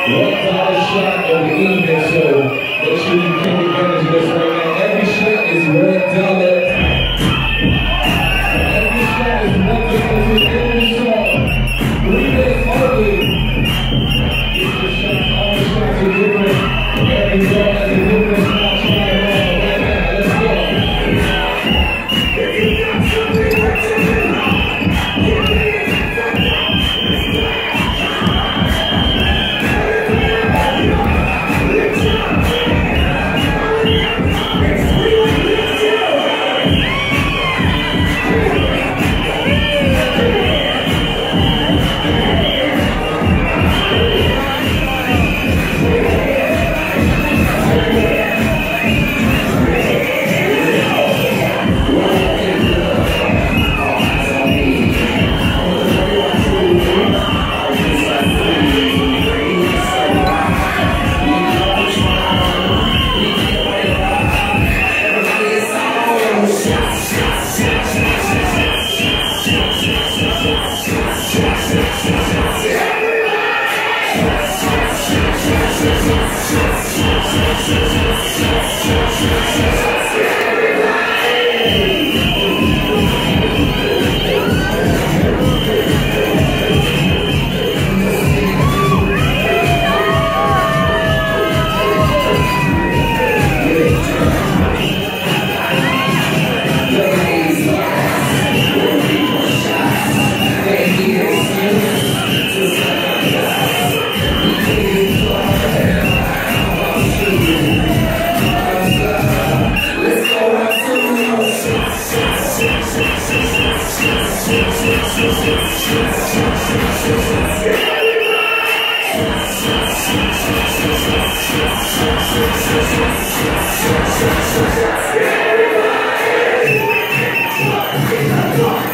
$1 shot of the evening, so make sure you take advantage of this right now. Every shot is $1. Every shot is $1 in every song. Remix only. It's the shots, all the shots are different. Every song has a different spot. Try it all right now. Let's go. Everybody!